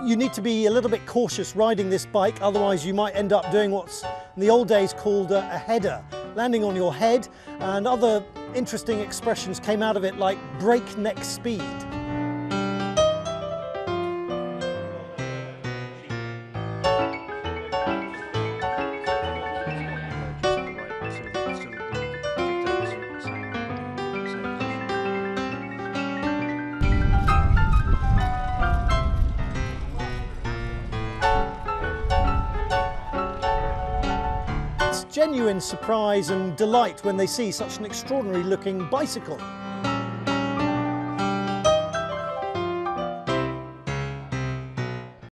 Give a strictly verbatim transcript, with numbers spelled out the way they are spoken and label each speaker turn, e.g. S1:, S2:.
S1: you need to be a little bit cautious riding this bike, otherwise you might end up doing what's in the old days called a, a header, landing on your head, and other interesting expressions came out of it like breakneck speed. Genuine surprise and delight when they see such an extraordinary looking bicycle.